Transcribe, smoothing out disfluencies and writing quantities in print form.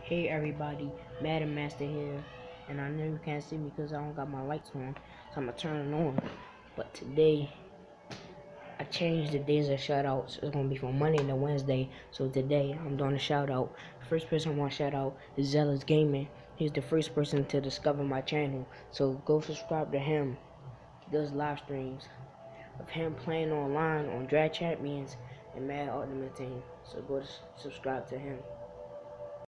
Hey everybody, Madam Master here, and I know you can't see me because I don't got my lights on, so I'm gonna turn it on. But today, I changed the days of shoutouts. It's gonna be from Monday to Wednesday. So today, I'm doing a shout out. The first person I want to shout out is Zealous Gaming. He's the first person to discover my channel, so go subscribe to him. He does live streams of him playing online on Drag Champions and Mad Ultimate Team. So go to subscribe to him.